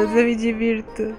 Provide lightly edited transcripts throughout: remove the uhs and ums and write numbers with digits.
Deus, eu me divirto.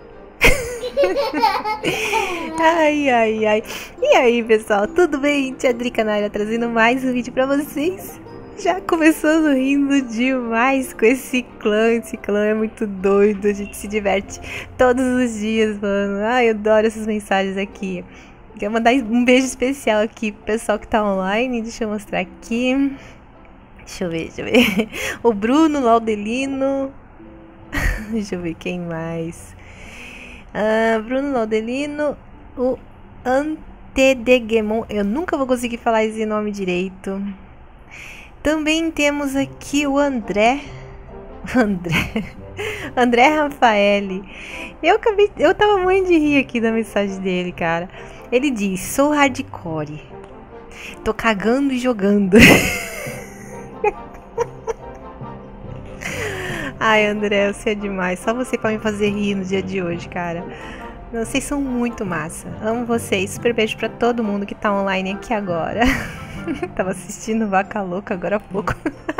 Ai, ai, ai. E aí, pessoal, tudo bem? Tia Drica na área trazendo mais um vídeo pra vocês. Já começando rindo demais com esse clã. Esse clã é muito doido, a gente se diverte todos os dias, mano. Ai, eu adoro essas mensagens aqui. Quero mandar um beijo especial aqui pro pessoal que tá online. Deixa eu mostrar aqui. Deixa eu ver. O Bruno, o Laudelino. Deixa eu ver quem mais. Bruno Laudelino, o Antedegemon. Eu nunca vou conseguir falar esse nome direito. Também temos aqui o André Rafaeli. Eu tava muito de rir aqui da mensagem dele, cara. Ele diz: sou hardcore, tô cagando e jogando. Ai, André, você é demais. Só você pra me fazer rir no dia de hoje, cara. Vocês são muito massa. Amo vocês. Super beijo pra todo mundo que tá online aqui agora. Tava assistindo Vaca Louca agora há pouco.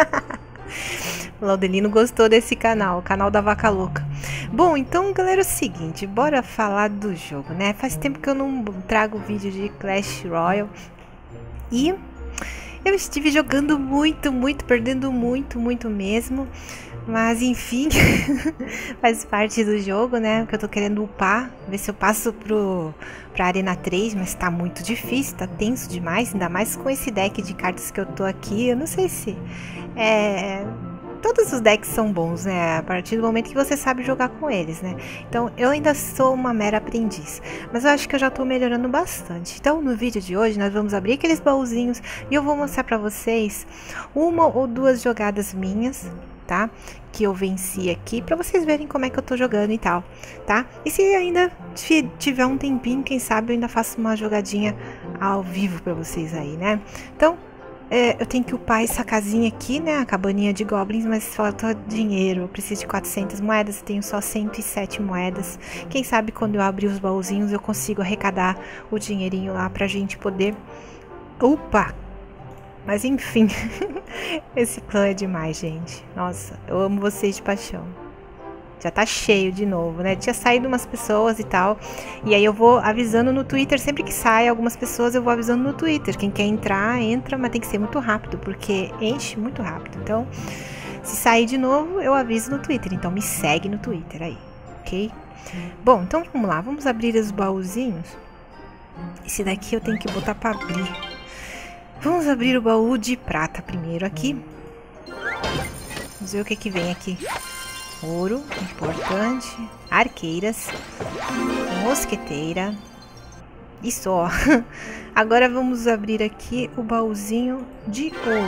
O Laudelino gostou desse canal, o canal da Vaca Louca. Bom, então, galera, é o seguinte. Bora falar do jogo, né? Faz tempo que eu não trago vídeo de Clash Royale. E eu estive jogando muito, perdendo muito mesmo. Mas enfim, faz parte do jogo, né? Que eu tô querendo upar, ver se eu passo pra Arena 3, mas tá muito difícil, tá tenso demais, ainda mais com esse deck de cartas que eu tô aqui. Eu não sei se... Todos os decks são bons, né? A partir do momento que você sabe jogar com eles, né? Então, eu ainda sou uma mera aprendiz. Mas eu acho que eu já tô melhorando bastante. Então, no vídeo de hoje, nós vamos abrir aqueles baúzinhos e eu vou mostrar pra vocês uma ou duas jogadas minhas, tá? Que eu venci aqui, pra vocês verem como é que eu tô jogando e tal, tá? E se ainda tiver um tempinho, quem sabe eu ainda faço uma jogadinha ao vivo pra vocês aí, né? Então, eu tenho que upar essa casinha aqui, né? A cabaninha de goblins, mas falta dinheiro. Eu preciso de 400 moedas, tenho só 107 moedas. Quem sabe quando eu abrir os baúzinhos eu consigo arrecadar o dinheirinho lá pra gente poder upar. Mas enfim, esse clã é demais, gente. Nossa, eu amo vocês de paixão. Já tá cheio de novo, né? Tinha saído umas pessoas e tal. E aí eu vou avisando no Twitter. Sempre que sai algumas pessoas, eu vou avisando no Twitter. Quem quer entrar, entra, mas tem que ser muito rápido, porque enche muito rápido. Então, se sair de novo, eu aviso no Twitter. Então, me segue no Twitter aí, ok? Bom, então vamos lá. Vamos abrir os baúzinhos. Esse daqui eu tenho que botar pra abrir. Vamos abrir o baú de prata primeiro aqui. Vamos ver o que que vem aqui. Ouro, importante. Arqueiras. Mosqueteira. E só. Agora vamos abrir aqui o baúzinho de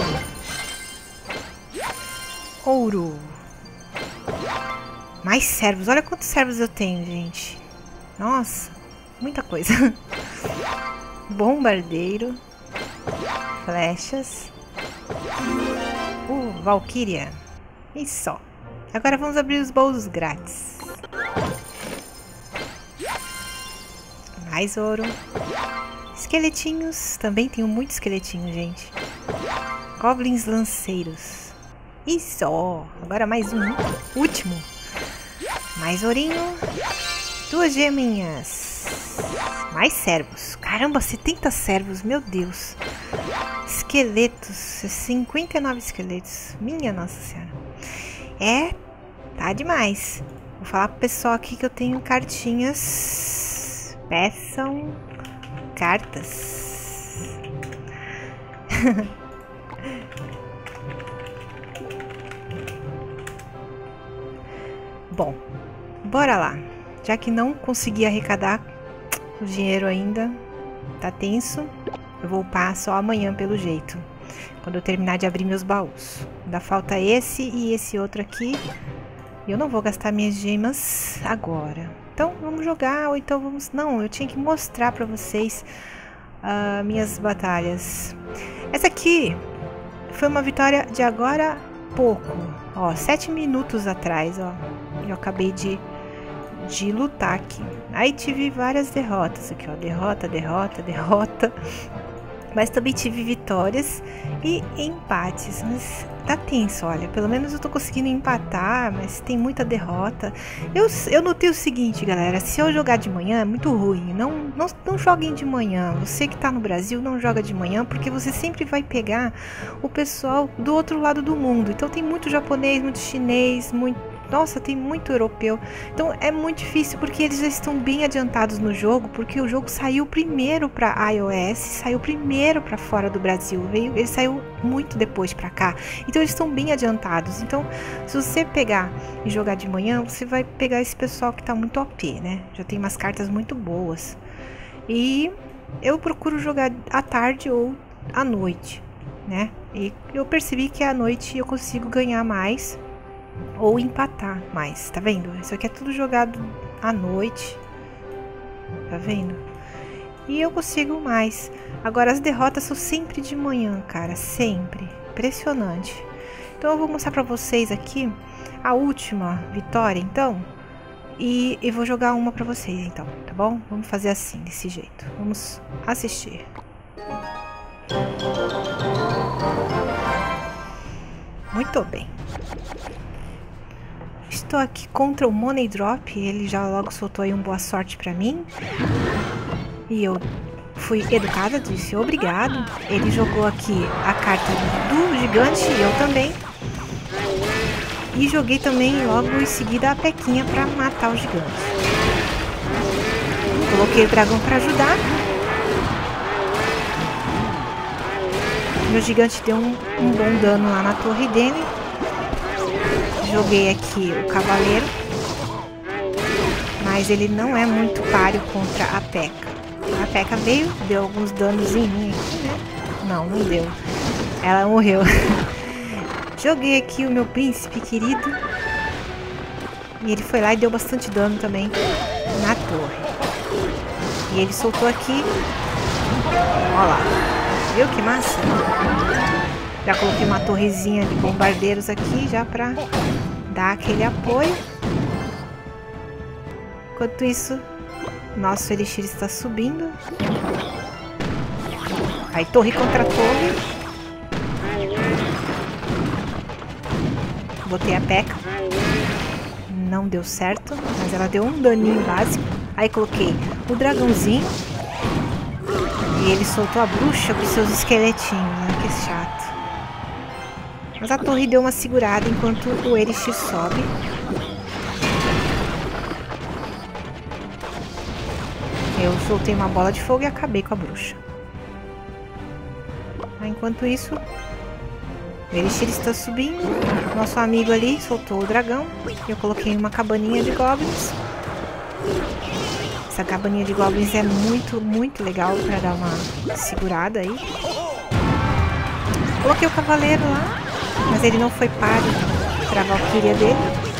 ouro. Ouro. Mais servos. Olha quantos servos eu tenho, gente. Nossa, muita coisa. Bombardeiro. Flechas. Valkyria. E só. Agora vamos abrir os baús grátis. Mais ouro. Esqueletinhos. Também tenho muito esqueletinho, gente. Goblins lanceiros. E só. Agora mais um. Último. Mais ourinho. 2 geminhas. Mais servos. Caramba, 70 servos. Meu Deus. Esqueletos. 59 esqueletos. Minha Nossa Senhora. Tá demais. Vou falar pro pessoal aqui que eu tenho cartinhas. Peçam cartas. Bom, bora lá. Já que não consegui arrecadar o dinheiro ainda, tá tenso. Eu vou upar só amanhã pelo jeito. Quando eu terminar de abrir meus baús. Ainda falta esse e esse outro aqui. E eu não vou gastar minhas gemas agora. Então vamos jogar, ou então vamos... Não, eu tinha que mostrar pra vocês minhas batalhas. Essa aqui foi uma vitória de agora há pouco. Ó, 7 minutos atrás, ó. Eu acabei de lutar aqui. Aí tive várias derrotas aqui, ó. Derrota. Mas também tive vitórias e empates. Mas tá tenso, olha. Pelo menos eu tô conseguindo empatar, mas tem muita derrota. Eu notei o seguinte, galera. Se eu jogar de manhã é muito ruim. Não joguem de manhã. Você que tá no Brasil não joga de manhã, porque você sempre vai pegar o pessoal do outro lado do mundo. Então tem muito japonês, muito chinês, nossa, tem muito europeu. Então é muito difícil porque eles já estão bem adiantados no jogo, porque o jogo saiu primeiro para iOS, saiu primeiro para fora do Brasil, ele saiu muito depois para cá. Então eles estão bem adiantados. Então, se você pegar e jogar de manhã, você vai pegar esse pessoal que tá muito OP, né? Já tem umas cartas muito boas. E eu procuro jogar à tarde ou à noite, né? E eu percebi que à noite eu consigo ganhar mais ou empatar mais, tá vendo? Isso aqui é tudo jogado à noite, tá vendo? E eu consigo mais. Agora as derrotas são sempre de manhã, cara, sempre. Impressionante. Então eu vou mostrar pra vocês aqui a última vitória, então. E eu vou jogar uma pra vocês, então, tá bom? Vamos fazer assim, desse jeito. Vamos assistir. Muito bem. Estou aqui contra o Money Drop, ele já logo soltou aí um boa sorte pra mim. E eu fui educada, disse obrigado. Ele jogou aqui a carta do gigante e eu também. E joguei também logo em seguida a pequinha pra matar o gigante. Coloquei o dragão pra ajudar. Meu gigante deu um bom dano lá na torre dele. Joguei aqui o cavaleiro, mas ele não é muito páreo contra a P.E.K.K.A. A P.E.K.K.A veio, deu alguns danos em mim aqui, né? Não deu. Ela morreu. Joguei aqui o meu príncipe querido. E ele foi lá e deu bastante dano também na torre. E ele soltou aqui. Olha lá. Viu que massa? Já coloquei uma torrezinha de bombardeiros aqui já pra dar aquele apoio. Enquanto isso, nosso elixir está subindo. Aí torre contra torre. Botei a P.E.K.K.A. Não deu certo, mas ela deu um daninho básico. Aí coloquei o dragãozinho. E ele soltou a bruxa com seus esqueletinhos, né? Que chato. Mas a torre deu uma segurada enquanto o elixir sobe. Eu soltei uma bola de fogo e acabei com a bruxa. Enquanto isso, o elixir está subindo. Nosso amigo ali soltou o dragão. Eu coloquei uma cabaninha de goblins. Essa cabaninha de goblins é muito legal para dar uma segurada aí. Coloquei o cavaleiro lá, mas ele não foi páreo para a valquíria dele.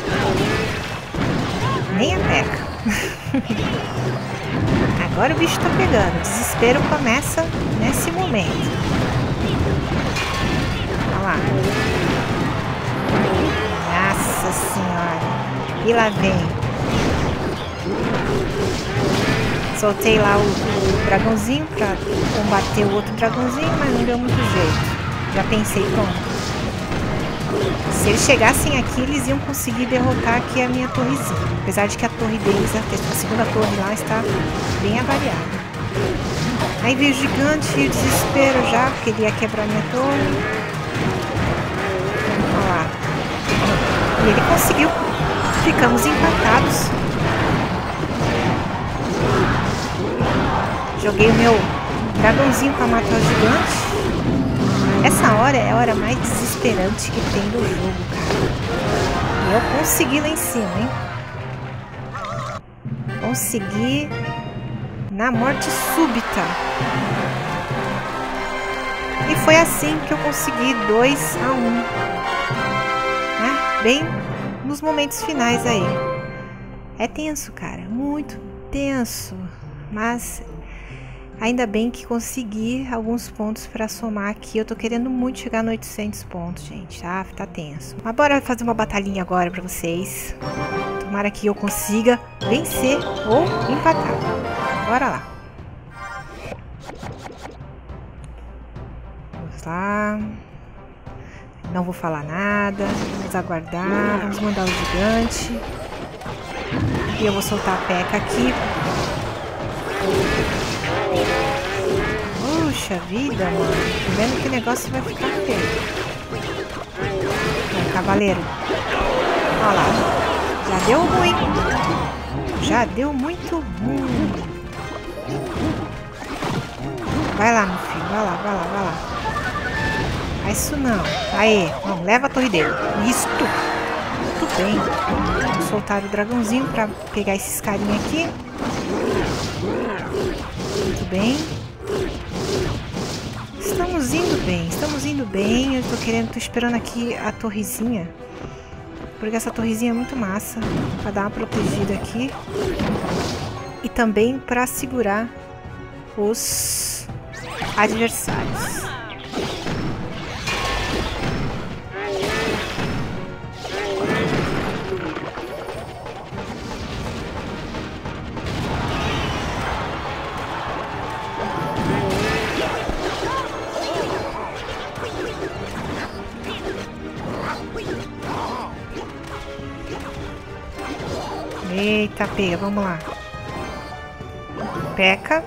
Nem a P.E.K.K.A. Agora o bicho tá pegando. O desespero começa nesse momento. Olha lá. Nossa senhora. E lá vem. Soltei lá o dragãozinho pra combater o outro dragãozinho, mas não deu muito jeito. Já pensei, pronto. Se eles chegassem aqui, eles iam conseguir derrotar aqui a minha torrezinha. Apesar de que a torre deles, a segunda torre lá, está bem avariada. Aí veio o gigante e o desespero já, porque ele ia quebrar a minha torre. Olha lá. E ele conseguiu. Ficamos empatados. Joguei o meu dragãozinho para matar o gigante. Essa hora é a hora mais desesperante que tem do jogo, cara. E eu consegui lá em cima, hein? Consegui na morte súbita. E foi assim que eu consegui 2-1. Né? Bem nos momentos finais aí. É tenso, cara. Muito tenso. Mas ainda bem que consegui alguns pontos para somar aqui. Eu tô querendo muito chegar no 800 pontos, gente. Tá tenso. Mas bora fazer uma batalhinha agora pra vocês. Tomara que eu consiga vencer ou empatar. Bora lá. lá. Não vou falar nada. Vamos aguardar. Vamos mandar o gigante. E eu vou soltar a P.E.K.K.A aqui. Puxa vida, mano. Tô vendo que o negócio vai ficar feio. Cavaleiro. Olha lá. Já deu ruim. Já deu muito ruim. Vai lá, meu filho. Vai lá, vai lá, vai lá. Faz isso não. Aê. Não, leva a torre dele. Isto. Muito bem. Vamos soltar o dragãozinho pra pegar esses carinha aqui. Muito bem. Estamos indo bem. Estamos indo bem. Eu tô esperando aqui a torrezinha. Porque essa torrezinha é muito massa. Pra dar uma protegida aqui. E também pra segurar os adversários. Eita, pega, vamos lá. P.E.K.K.A.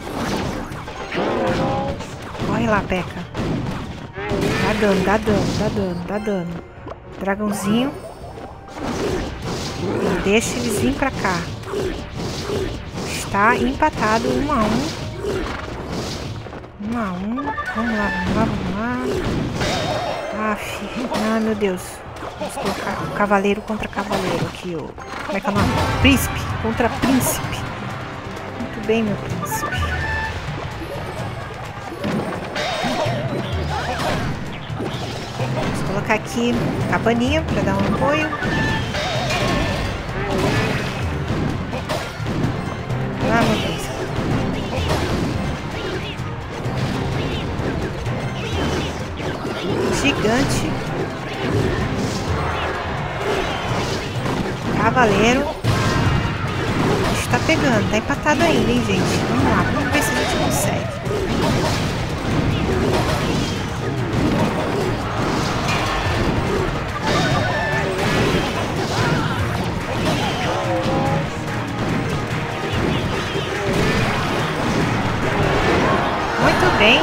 Corre lá, P.E.K.K.A. Dá dano, dá dano, dá dano, dá dano. Dragãozinho. Não deixa eles vir pra cá. Está empatado 1 a 1. 1 a 1. Vamos lá, vamos lá, vamos lá. Aff. Ah, meu Deus. Vamos colocar o cavaleiro contra cavaleiro aqui, ó. Como é que é o nome? Príncipe contra príncipe. Muito bem, meu príncipe. Vamos colocar aqui cabaninha para dar um apoio. Ah, meu príncipe. Gigante. Cavaleiro. Está pegando, tá empatado ainda, hein, gente? Vamos lá, vamos ver se a gente consegue. Muito bem.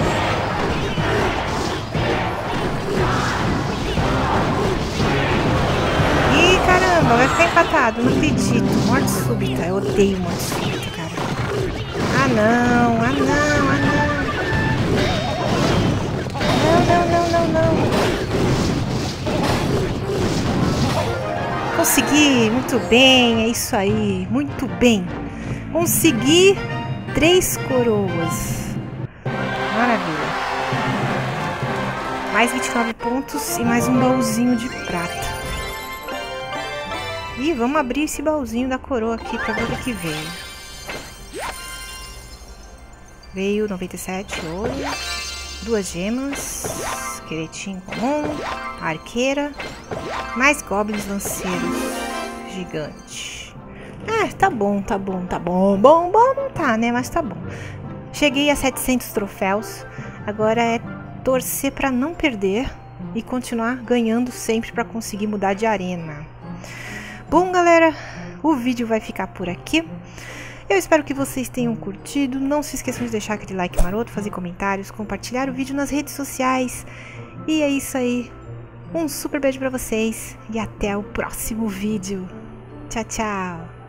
Vai ficar empatado, não acredito. Morte súbita, eu odeio morte súbita, cara. Ah não, ah não, ah não. Não, não, não, não, não. Consegui, muito bem, é isso aí, muito bem. Consegui 3 coroas. Maravilha. Mais 29 pontos e mais um baúzinho de prata. E vamos abrir esse baúzinho da coroa aqui pra ver o que veio. Veio 97 ouro, 2 gemas, esqueletinho comum, arqueira, mais goblins lanceiros gigante. Tá bom, tá bom, tá bom. Bom não tá, né? Mas tá bom. Cheguei a 700 troféus. Agora é torcer pra não perder e continuar ganhando sempre pra conseguir mudar de arena. Bom, galera, o vídeo vai ficar por aqui. Eu espero que vocês tenham curtido. Não se esqueçam de deixar aquele like maroto, fazer comentários, compartilhar o vídeo nas redes sociais. E é isso aí. Um super beijo pra vocês e até o próximo vídeo. Tchau, tchau.